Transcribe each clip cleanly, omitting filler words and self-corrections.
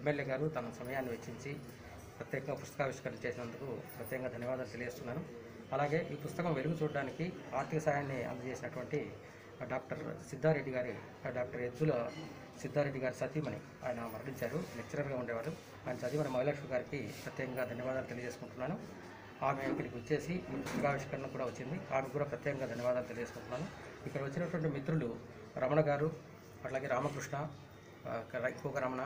MLA గారు తన సమయాన్ని వెచ్చించి ప్రత్యేకంగా పుస్తకావిష్కరణ చేసినందుకు ప్రత్యేకంగా ధన్యవాదాలు తెలియజేస్తున్నాను. అలాగే ఈ పుస్తకం వెలుగు చూడడానికి ఆర్థిక సహాయాన్ని అందజేసినటువంటి డాక్టర్ సిద్ధారెడ్డి గారి డాక్టర్ ఎద్దుల సిద్ధారెడ్డి గారి సతీమణి ఆయన మరణించారు. లెక్చరర్గా ఉండేవారు. ఆయన సతీమణి మహిళలక్ష్మి గారికి ప్రత్యేకంగా ధన్యవాదాలు తెలియజేసుకుంటున్నాను. ఆమె ఇక్కడికి వచ్చేసి ఈ పుస్తకావిష్కరణ కూడా వచ్చింది. ఆమెకు కూడా ప్రత్యేకంగా ధన్యవాదాలు తెలియజేసుకుంటున్నాను. ఇక్కడ వచ్చినటువంటి మిత్రులు రమణ గారు, అట్లాగే రామకృష్ణ, ఇంకొక రమణ,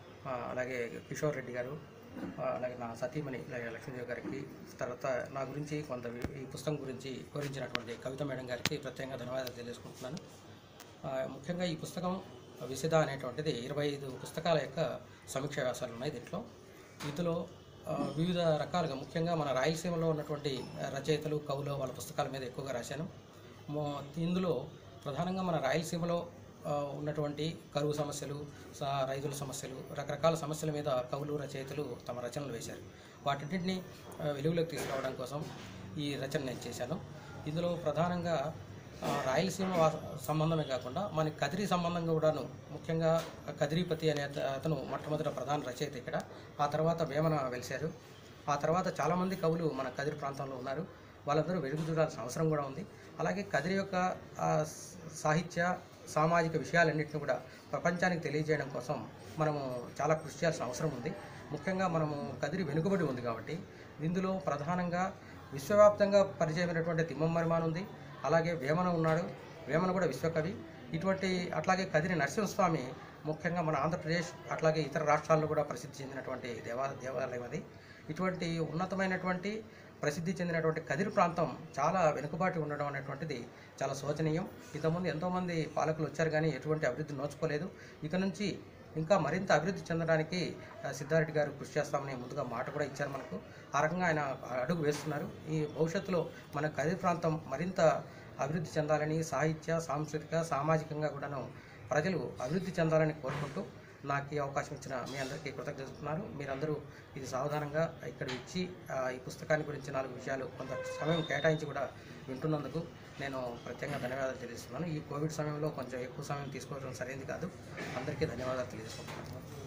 అలాగే కిషోర్ రెడ్డి గారు, అలాగే నా సతీమణి లక్ష్మీదేవి గారికి, తర్వాత నా గురించి కొంత ఈ పుస్తకం గురించి వివరించినటువంటి కవిత మేడం గారికి ప్రత్యేకంగా ధన్యవాదాలు తెలియజేసుకుంటున్నాను. ముఖ్యంగా ఈ పుస్తకం విసిద అనేటువంటిది 25 పుస్తకాల యొక్క సమీక్ష వ్యాసాలు ఉన్నాయి. ఇందులో వివిధ రకాలుగా ముఖ్యంగా మన రాయలసీమలో ఉన్నటువంటి రచయితలు, కవులు వాళ్ళ పుస్తకాల మీద ఎక్కువగా రాశాను. ఇందులో ప్రధానంగా మన రాయలసీమలో ఉన్నటువంటి కరువు సమస్యలు, రైతుల సమస్యలు, రకరకాల సమస్యల మీద కవులు, రచయితలు తమ రచనలు వేశారు. వాటింటిని వెలుగులోకి తీసుకురావడం కోసం ఈ రచన నేను చేశాను. ఇందులో ప్రధానంగా రాయలసీమ సంబంధమే కాకుండా మన కదిరి సంబంధంగా కూడాను, ముఖ్యంగా కదిరిపతి అనే అతను మొట్టమొదటి ప్రధాన రచయిత ఇక్కడ. ఆ తర్వాత వేమన వెలిశారు. ఆ తర్వాత చాలామంది కవులు మన కదిరి ప్రాంతంలో ఉన్నారు. వాళ్ళందరూ వెలుగు చూడాల్సిన అవసరం కూడా ఉంది. అలాగే కదిరి యొక్క సాహిత్య, సామాజిక విషయాలన్నింటినీ కూడా ప్రపంచానికి తెలియజేయడం కోసం మనము చాలా కృషి చేయాల్సిన అవసరం ఉంది. ముఖ్యంగా మనము కదిరి వెనుకబడి ఉంది కాబట్టి ఇందులో ప్రధానంగా విశ్వవ్యాప్తంగా పరిచయమైనటువంటి తిమ్మమ్మరిమాన్ ఉంది. అలాగే వేమన ఉన్నాడు. వేమన కూడా విశ్వకవి. అట్లాగే కదిరి నరసింహస్వామి ముఖ్యంగా మన ఆంధ్రప్రదేశ్ అట్లాగే ఇతర రాష్ట్రాల్లో కూడా ప్రసిద్ధి చెందినటువంటి దేవాలయం అది. ఇటువంటి ఉన్నతమైనటువంటి ప్రసిద్ధి చెందినటువంటి కదిరి ప్రాంతం చాలా వెనుకబాటు ఉండడం అనేటువంటిది చాలా శోచనీయం. ఇంతకుముందు ఎంతోమంది పాలకులు వచ్చారు కానీ ఎటువంటి అభివృద్ధి నోచుకోలేదు. ఇక నుంచి ఇంకా మరింత అభివృద్ధి చెందడానికి సిద్ధారెడ్డి గారు కృషి చేస్తామని ముందుగా మాట కూడా ఇచ్చారు మనకు. ఆ రకంగా ఆయన అడుగు వేస్తున్నారు. ఈ భవిష్యత్తులో మన కదిరి ప్రాంతం మరింత అభివృద్ధి చెందాలని, సాహిత్య, సాంస్కృతిక, సామాజికంగా కూడాను ప్రజలు అభివృద్ధి చెందాలని కోరుకుంటూ నాకు ఈ అవకాశం ఇచ్చిన మీ అందరికీ కృతజ్ఞతలు. మీరందరూ ఇది సావధానంగా ఇక్కడ ఇచ్చి ఈ పుస్తకాన్ని గురించి 4 విషయాలు కొంత సమయం కేటాయించి కూడా వింటున్నందుకు నేను ప్రత్యేకంగా ధన్యవాదాలు తెలియజేస్తున్నాను. ఈ కోవిడ్ సమయంలో కొంచెం ఎక్కువ సమయం తీసుకోవడం సరైనది కాదు. అందరికీ ధన్యవాదాలు తెలియజేసుకుంటున్నాను.